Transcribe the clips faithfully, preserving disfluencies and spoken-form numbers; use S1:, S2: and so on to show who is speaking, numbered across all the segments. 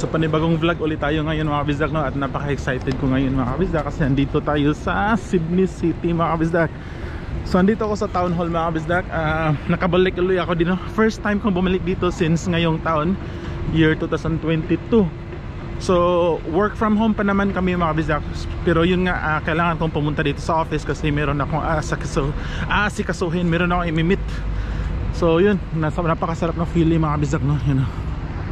S1: panibagong vlog ulit tayo ngayon mga kabisdak, no? At napaka-excited ko ngayon mga kabisdak kasi nandito tayo sa Sydney City mga kabisdak. So andito ako sa Town Hall mga kabisdak. uh, Nakabalik ulit ako dito. First time kong bumalik dito since ngayong taon, year two thousand twenty-two. So work from home pa naman kami mga kabisdak. Pero yun nga, uh, kailangan kong pumunta dito sa office kasi meron akong aasikaso, aasikasuhin, meron akong imimit. So yun, nasa, napakasarap na feeling mga kabisdak, no? Yun, know.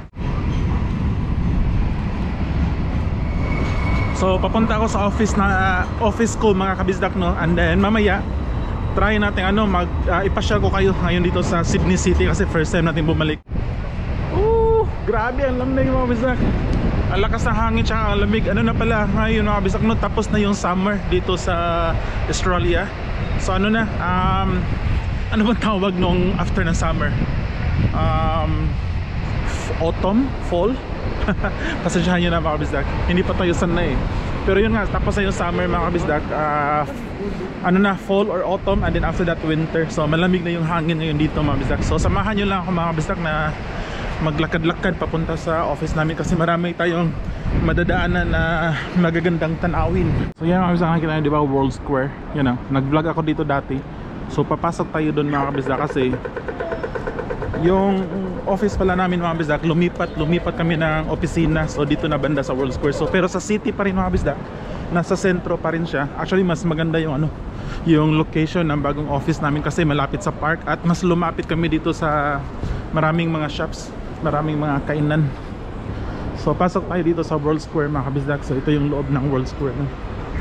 S1: So papunta ako sa office na uh, office ko mga kabisdak, no? And then mamaya try natin ano mag uh, ipasyal ko kayo ngayon dito sa Sydney City kasi first time natin bumalik. Oh, grabe ang lamig mga kabisdak. Ang lakas ng hangin tsaka ang lamig. Ano na pala ngayon mga kabisdak, no? Tapos na yung summer dito sa Australia. So ano na, um, ano bang tawag nung after ng summer? Um, autumn? Fall? Pasensyahan nyo na mga kabisdak, hindi pa tayo sanay eh. Pero yun nga, tapos na yung summer mga kabisdak, uh, ano na, fall or autumn, and then after that winter. So malamig na yung hangin ngayon dito mga kabisdak. So samahan nyo lang ako mga kabisdak na maglakad-lakad papunta sa office namin kasi marami tayong madadaanan na magagandang tanawin. So yan mga kabisdak, nakikita nyo diba World Square, you know, nag-vlog ako dito dati. So papasok tayo doon mga kabisdak kasi yung office pala namin mga kabisdak, lumipat, lumipat kami ng opisina. So dito na banda sa World Square. So pero sa city pa rin mga kabisdak, nasa sentro pa rin siya. Actually mas maganda yung ano, yung location ng bagong office namin kasi malapit sa park at mas lumapit kami dito sa maraming mga shops, maraming mga kainan. So pasok tayo dito sa World Square mga kabisdak. So ito yung loob ng World Square, no?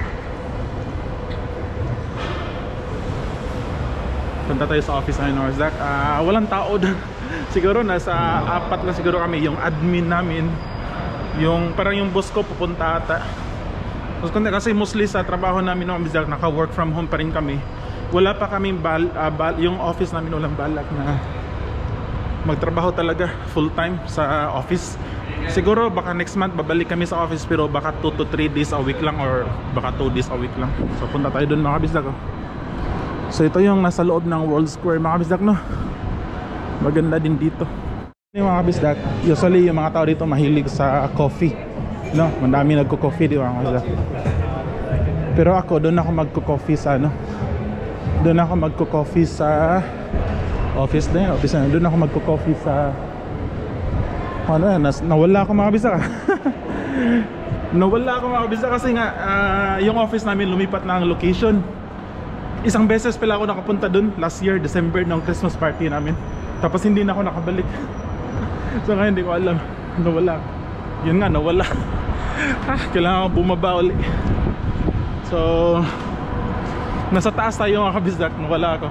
S1: Punta tayo sa office namin mga kabisdak. uh, Walang tao doon. Siguro nasa apat lang siguro kami. Yung admin namin, yung parang yung boss ko pupunta ata. Kasi mostly sa trabaho namin mga kabisdak, naka work from home pa rin kami. Wala pa kaming bal, uh, bal, yung office namin walang balak na magtrabaho talaga full time sa office. Siguro baka next month babalik kami sa office, pero baka two to three days a week lang, or baka two days a week lang. So punta tayo doon mga kabisdak, oh. So ito yung nasa loob ng World Square mga kabisdak, no? Maganda din dito yung mga kabisdak. Usually yung mga tao dito mahilig sa coffee, no? Mandami nagko-coffee, di ba mga kabisdak? Pero ako doon ako magko-coffee sa ano, doon ako magko-coffee sa office na yun, office na yun. Doon ako magko-coffee sa ano yan, nawala ako mga kabisdak. Nawala ako mga kabisdak kasi nga uh, yung office namin lumipat na ang location. Isang beses pala ako nakapunta dun last year, December, ng Christmas party namin. Tapos hindi na ako nakabalik. So ngayon hindi ko alam, nawala. Yun nga, nawala. Ah, kailangan ko bumaba ulit. So nasa taas tayo mga kabisdak, nawala ako.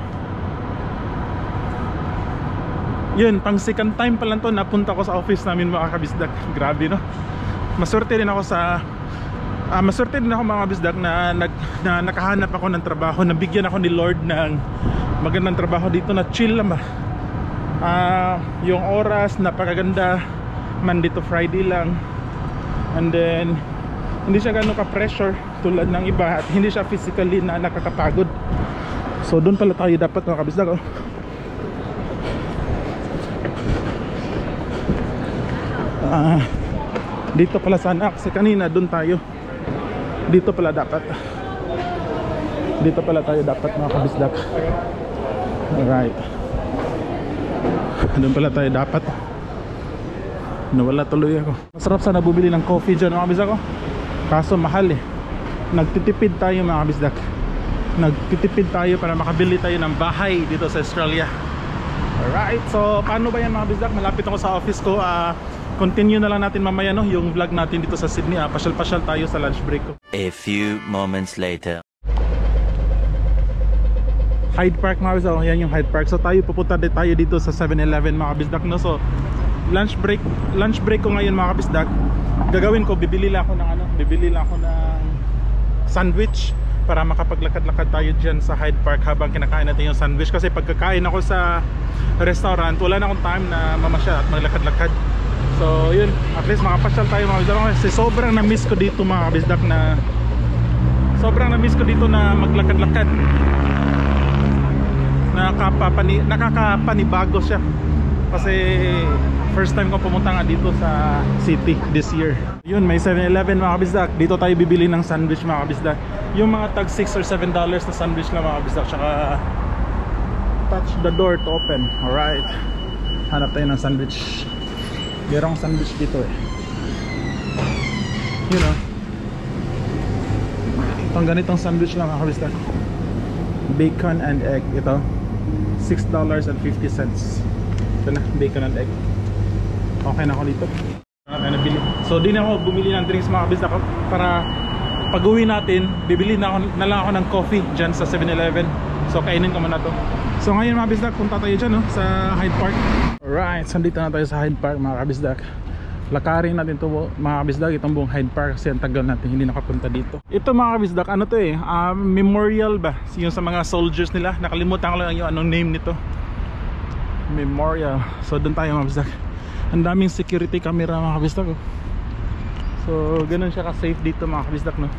S1: Yun, pang second time pa lang to napunta ko sa office namin mga kabisdak. Grabe, no? Maswerte rin ako sa Uh, maswerte din ako mga kabisdak na, nag, na nakahanap ako ng trabaho. Nabigyan ako ni Lord ng magandang trabaho dito na chill lang ba. Uh, yung oras napakaganda, Monday to Friday lang. And then hindi siya gano'n ka-pressure tulad ng iba, at hindi siya physically na nakakapagod. So doon pala tayo dapat mga kabisdak, oh. uh, Dito pala sana kasi kanina doon tayo. Dito pala dapat. Dito pala tayo dapat mga kabisdak. Alright. Doon pala tayo dapat. Nawala tuloy ako. Masarap sana bumili ng coffee dyan mga kabisdak ko. Kaso mahal eh. Nagtitipid tayo mga kabisdak. Nagtitipid tayo para makabili tayo ng bahay dito sa Australia. Alright. So paano ba yan mga kabisdak? Malapit ako sa office ko. Ah uh, Continue na lang natin mamaya, no, yung vlog natin dito sa Sydney. ah, Pasyal-pasyal tayo sa lunch break ko.
S2: A few moments later.
S1: Hyde Park mga kabisdak, yan yung Hyde Park. So tayo pupunta din tayo dito sa seven eleven mga kabisdak, no? So lunch break, lunch break ko ngayon mga kabisdak. Gagawin ko, bibili lang ako ng ano, bibili lang ako ng sandwich para makapaglakad-lakad tayo dyan sa Hyde Park habang kinakain natin yung sandwich. Kasi pagkakain ako sa restaurant, wala na akong time na mamasyal at maglakad-lakad. So yun, at least makapasyal tayo mga kabisdak. Kasi sobrang na-miss ko dito mga kabisdak, na sobrang na-miss ko dito na maglakad-lakad. Nakakapani, nakakapanibago siya. Kasi first time ko pumunta nga dito sa city this year. Yun, may seven eleven mga kabisdak. Dito tayo bibili ng sandwich mga kabisdak. Yung mga tag six or seven dollars na sandwich lang mga kabisdak. Tsaka touch the door to open. Alright, hanap tayo ng sandwich. Merong sandwich dito eh. You know, itong ganitong sandwich lang mga kabisdak. Bacon and egg. Ito six dollars and fifty cents. Ito na, bacon and egg. Okay na ako dito. Okay, nabili. So di na ako bumili ng drinks mga kabisdak. Para pag uwi natin, bibili na, ako, na lang ako ng coffee dyan sa seven eleven. So kainin ko muna to. So ngayon mga kabisdak, punta tayo dyan no, sa Hyde Park. Alright, so dito na tayo sa Hyde Park mga kabisdak. Lakarin natin to mga kabisdak, itong buong Hyde Park kasi ang tagal natin hindi nakapunta dito. Ito mga kabisdak, ano to eh, uh, memorial ba? Yung sa mga soldiers nila. Nakalimutan ko lang yung anong name nito. Memorial. So doon tayo mga kabisdak. Ang daming security camera mga kabisdak oh. So ganun siya ka-safe dito mga kabisdak no.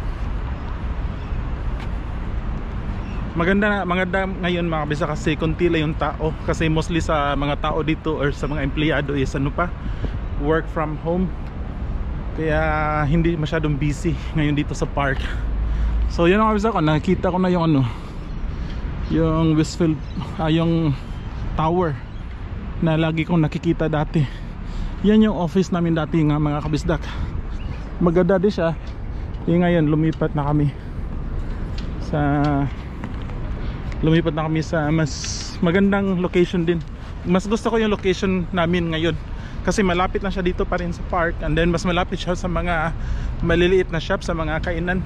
S1: Maganda na, maganda ngayon mga kabisdak kasi kuntila yung tao. Kasi mostly sa mga tao dito or sa mga empleyado is ano pa, work from home. Kaya hindi masyadong busy ngayon dito sa park. So yun mga kabisdak ko, nakikita ko na yung ano, yung Westfield, ah, yung tower na lagi kong nakikita dati. Yan yung office namin dati nga mga kabisdak. Maganda din siya. Yung ngayon lumipat na kami sa lumipat na kami sa mas magandang location din. Mas gusto ko yung location namin ngayon kasi malapit lang siya dito pa rin sa park, and then mas malapit siya sa mga maliliit na shop, sa mga kainan.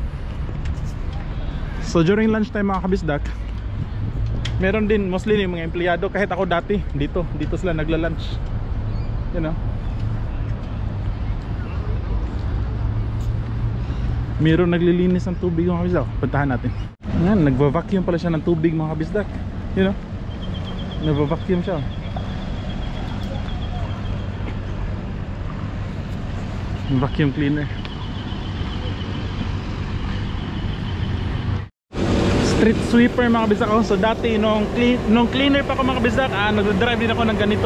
S1: So during lunchtime mga kabisdak, meron din mostly yung mga empleyado. Kahit ako dati dito, dito sila nagla-lunch. You know, meron naglilinis ng tubig mga kabisdak. Puntahan natin. Ayan, nagva-vacuum pala siya ng tubig mga kabisdak. You know, nagva-vacuum siya. Vacuum cleaner. Street sweeper mga kabisdak ako. So dati nung, clean, nung cleaner pa ako mga kabisdak, ah, nag-drive din ako ng ganito.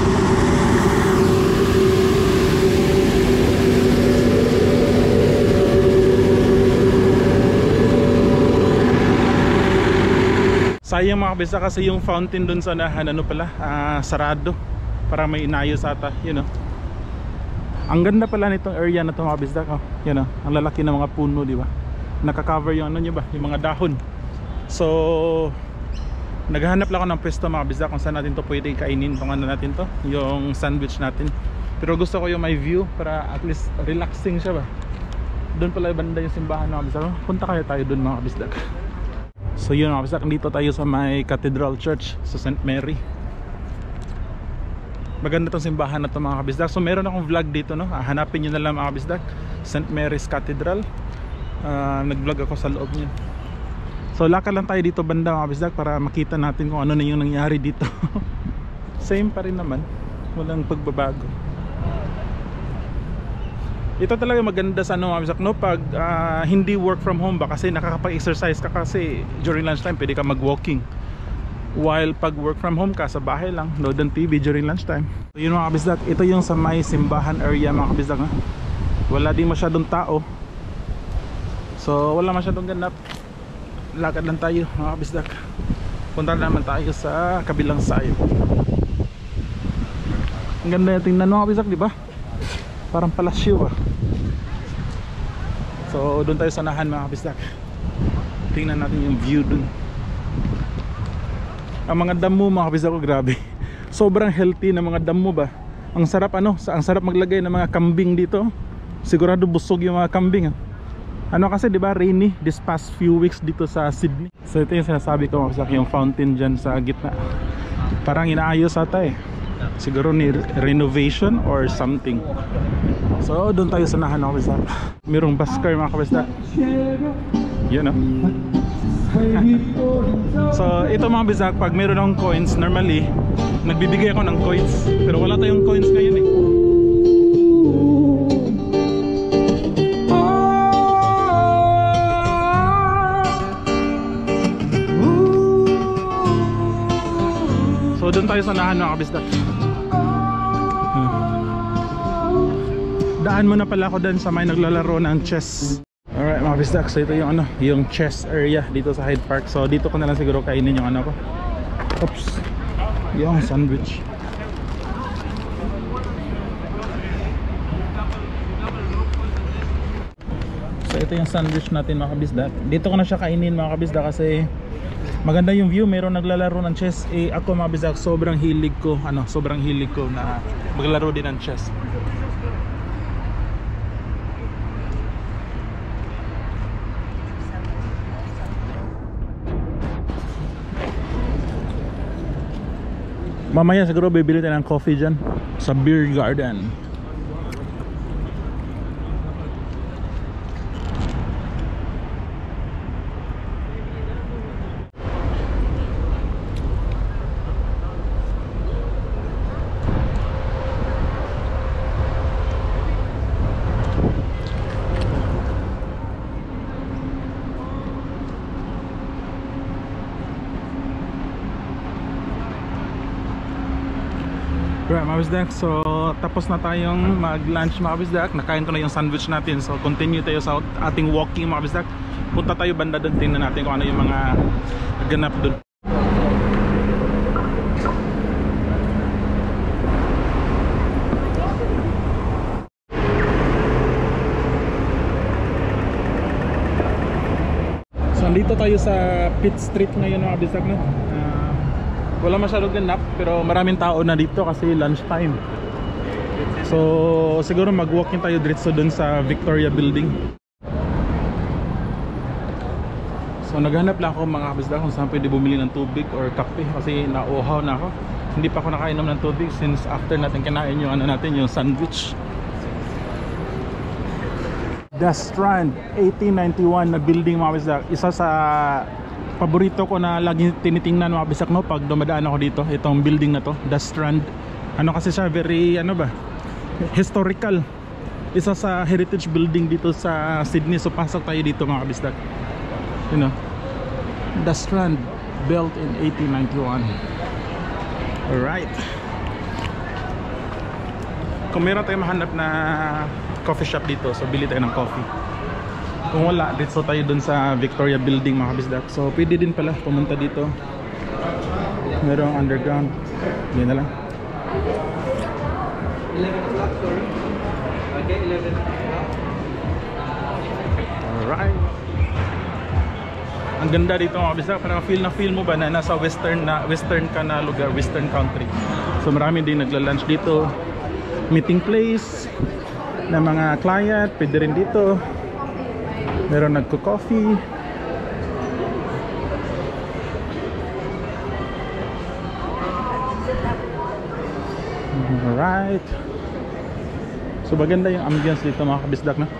S1: Sayang mga kabisdak kasi yung fountain dun sa nahan ano pala, uh, sarado. Para may inayos ata, you know. Ang ganda pala nitong area na ito mga kabisdak oh. You know, ang lalaki ng mga puno, di ba? Naka-cover yung ano nyo ba, yung mga dahon. So naghahanap lang ako ng pwesto mga kabisdak kung saan natin to pwede kainin, kung ano natin to, yung sandwich natin. Pero gusto ko yung may view para at least relaxing siya ba. Doon pala banda yung simbahan mga kabisdak. Punta kaya tayo doon mga kabisdak. So yun mga kabisdak, dito tayo sa may Cathedral Church sa Saint Mary. Maganda tong simbahan na to mga kabisdak. So meron akong vlog dito no, ah, hanapin nyo na lang mga kabisdak, Saint Mary's Cathedral. uh, Nag vlog ako sa loob niya. So lakad lang tayo dito banda mga kabisdak para makita natin kung ano na yung nangyari dito. Same pa rin naman, walang pagbabago. Ito talaga maganda sa ano mga kabisdak no, pag uh, hindi work from home ba, kasi nakakapag-exercise ka kasi during lunchtime pwede ka mag-walking. While pag work from home ka sa bahay lang, nood ng T V during lunchtime. So yun mga kabisdak, ito yung sa may simbahan area mga kabisdak no? Wala din masyadong tao. So wala masyadong ganap. Lakad lang tayo mga kabisdak. Punta naman tayo sa kabilang side. Ang ganda yung tingnan mga kabisdak, di ba? Parang palasyo ah. So doon tayo sa nahan mga kabisdak. Tingnan natin yung view dun. Ang mga damo mga kabisdak ko, grabe. Sobrang healthy na mga damo ba. Ang sarap ano, ang sarap maglagay ng mga kambing dito. Sigurado busog yung mga kambing ah. Ano kasi di ba rainy this past few weeks dito sa Sydney. So ito yung sinasabi ko mga kabisdak, yung fountain dyan sa gitna. Parang inaayos ata eh. Siguro ni renovation or something. So doon tayo sa nahan mga kabisdak. Mayroong basker mga kabisdak. Yun o. So ito mga kabisdak, pag meron akong coins, normally nagbibigay ako ng coins. Pero wala tayong coins ngayon eh. So doon tayo sa nahan mga kabisdak. Hmm. daan mo na pala ako dun sa may naglalaro ng chess. Alright mga bisdak, so ito yung ano, yung chess area dito sa Hyde Park. So dito ko na lang siguro kainin yung ano ko. Oops, yung sandwich. So ito yung sandwich natin mga kabisdak. Dito ko na siya kainin mga kabisdak kasi maganda yung view, mayroon naglalaro ng chess. Eh ako mga kabisdak, sobrang hilig ko, ano, sobrang hilig ko na maglaro din ng chess. Mamaya siguro bibili tayo ng coffee dyan sa beer garden. Right mga kabisdak, so tapos na tayong mag lunch mga kabisdak. Nakain ko na yung sandwich natin, so continue tayo sa ating walking mga kabisdak. Punta tayo banda doon, tingnan natin kung ano yung mga ganap doon. So andito tayo sa Pitt Street ngayon mga kabisdak, no? Wala masyadong ganap pero maraming tao na dito kasi lunch time. So siguro mag-walking tayo diretso dun sa Victoria Building. So naghanap lang ako mga kabisdak kung saan pwede bumili ng tubig or kape kasi nauhaw na ako. Hindi pa ako nakainom ng tubig since after natin kinain yung ano natin, yung sandwich. The Strand eighteen ninety-one na building mga kabisdak, isa sa paborito ko na lagi tinitingnan mga bisak, no, pag dumadaan ako dito, itong building na to, The Strand. Ano kasi siya, very ano ba, historical. Isa sa heritage building dito sa Sydney. So pasok tayo dito mga kabisdak. You know, The Strand, built in eighteen ninety-one. Alright, kung meron tayo mahanap na coffee shop dito, so bili tayo ng coffee. Kung wala, dito tayo dun sa Victoria Building mga kabisdak. So pwede din pala pumunta dito. Merong underground. Yan na lang.
S3: eleven o'clock, sorry. Okay, eleven o'clock.
S1: Alright. Ang ganda dito mga kabisdak. Parang feel na feel mo ba na nasa western na western ka na lugar, western country. So marami din nagla-lunch dito. Meeting place na mga client, pwede rin dito. Meron nagko-coffee. Alright. So maganda yung ambience dito mga kabisdak, na.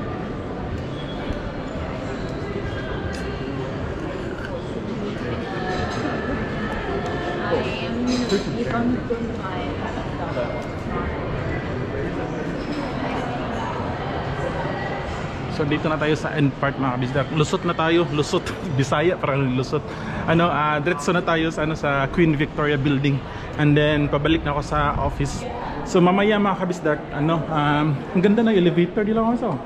S1: So dito na tayo sa end part mga kabisdak. Lusot na tayo, lusot. Bisaya parang lusot. Ano, uh, diretso na tayo sa ano, sa Queen Victoria Building. And then pabalik na ako sa office. So mamaya mga kabisdak, ano, um, ang ganda ng elevator, di lang ako.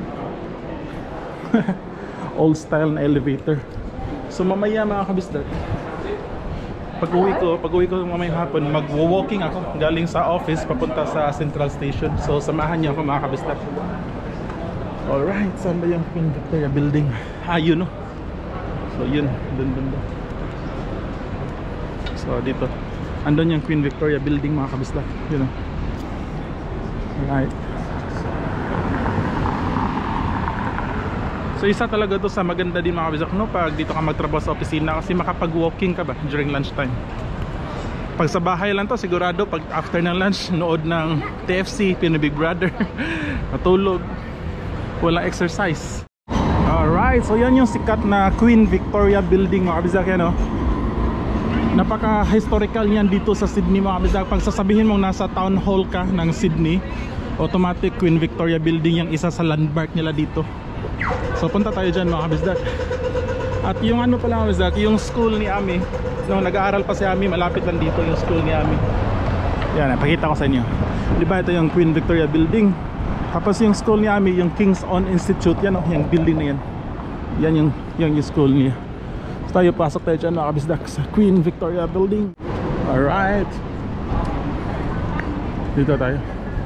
S1: Old style na elevator. So mamaya mga kabisdak, pag-uwi ko, pag-uwi ko mamayang hapon, mag-walking ako galing sa office papunta sa Central Station. So samahan niyo ako mga kabisdak. Alright, saan ba yung Queen Victoria Building? Ah, yun, no? So yun, dun dun dun. So dito, andun yung Queen Victoria Building mga kabisdak. Yun, no? Alright. So isa talaga to sa maganda din mga kabisdak, no? Pag dito ka magtrabaho sa opisina kasi makapag-walking ka ba during lunchtime. Pag sa bahay lang to, sigurado pag after ng lunch, nood ng T F C, Pinoy Big Brother, matulog, walang exercise. Alright, so yan yung sikat na Queen Victoria Building mga kabisdak, yan, no? Napaka-historical yan dito sa Sydney mga kabisdak. Pag sasabihin mong nasa town hall ka ng Sydney, automatic Queen Victoria Building yung isa sa landmark nila dito. So punta tayo dyan mga kabisdak. At yung ano pala mga kabisdak, yung school ni Ami, no, nag-aaral pa si Ami, malapit lang dito yung school ni Ami. Yan, pakita ko sa inyo. Diba ito yung Queen Victoria Building. Tapos yung school ni Ami, yung King's Own Institute, yan oh, yung building na yan. Yan yung, yan yung school niya. So tayo, pasok tayo dyan mga kabisdak sa Queen Victoria Building. Alright, dito tayo.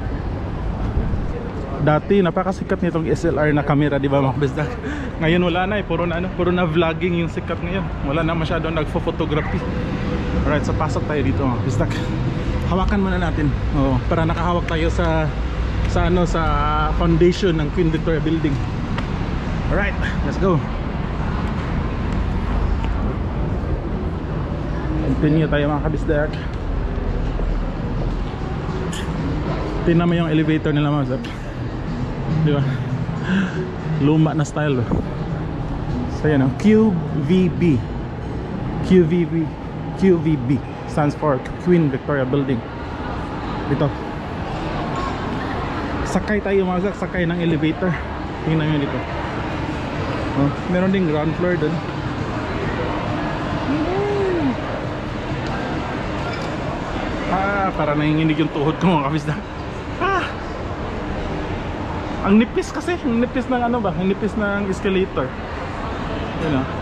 S1: Dati napakasikat nitong S L R na camera, di ba mga kabisdak? Ngayon wala na eh, puro na, ano, puro na vlogging yung sikat ngayon. Wala na masyadong nagfo-photography. Alright, so pasok tayo dito mga kabisdak. Hawakan muna natin, oh, para nakahawak tayo sa sa ano, sa foundation ng Queen Victoria Building. Alright, let's go. Continue tayo mga kabisdak. Tingnan mo yung elevator nila mga kabisdak, di ba? Luma na style ba? So yan o, Q V B. Q V B Q V B stands for Queen Victoria Building. Dito sakay tayo mga kabisdak, sakay ng elevator. Tingnan nyo dito, oh, meron ding ground floor dun. Ah, para nanginginig yung tuhod ko mga kabisdak. Ah, ang nipis kasi, ang nipis ng ano ba, ang nipis ng escalator. Yun o.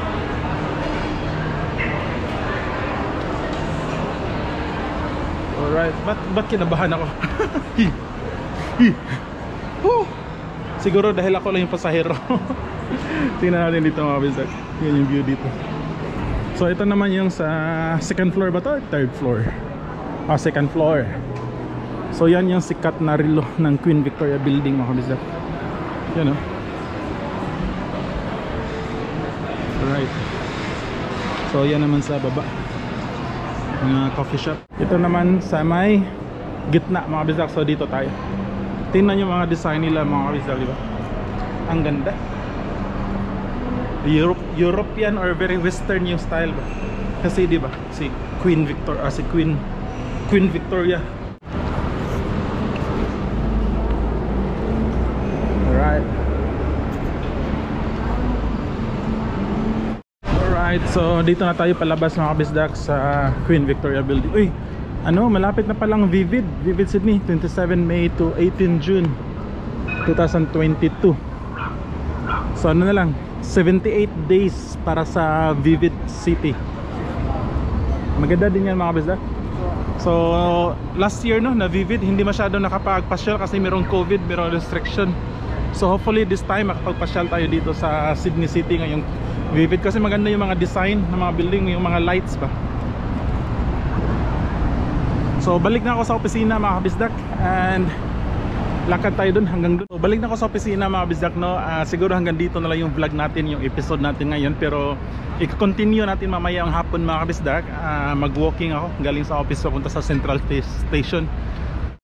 S1: Alright, ba't, ba't kinabahan ako? Hi, hi. Woo! Siguro dahil ako lang yung pasahero. Tingnan natin dito mga kabisdak. Yan yung view dito. So ito naman yung sa second floor ba to? Third floor. Ah, second floor. So yan yung sikat na relo ng Queen Victoria Building mga kabisdak. Yan o. Alright. So yan naman sa baba, mga coffee shop. Ito naman sa may gitna mga kabisdak. So dito tayo. Tingnan yung mga design nila mga kabisdak, diba? Ang ganda. Europe, European or very western yung style ba? Kasi diba si Queen Victoria, ah, si Queen Queen Victoria. Alright. Alright, so dito na tayo palabas mga kabisdak sa Queen Victoria Building. Uy, ano, malapit na palang Vivid Vivid Sydney, twenty-seven May to eighteen June twenty twenty-two. So ano na lang, seventy-eight days para sa Vivid City. Maganda din yan mga kabisdak. So last year no, na Vivid hindi masyado nakapagpasyal kasi mayroong COVID, mayroong restriction. So hopefully this time makapagpasyal tayo dito sa Sydney City ngayong Vivid, kasi maganda yung mga design ng mga building, yung mga lights ba. So balik na ako sa opisina mga kabisdak, and lakad tayo dun hanggang dun. So balik na ako sa opisina mga kabisdak no. uh, Siguro hanggang dito na lang yung vlog natin, yung episode natin ngayon. Pero i-continue natin mamaya ang hapon mga kabisdak. uh, Mag-walking ako galing sa office papunta sa Central Station.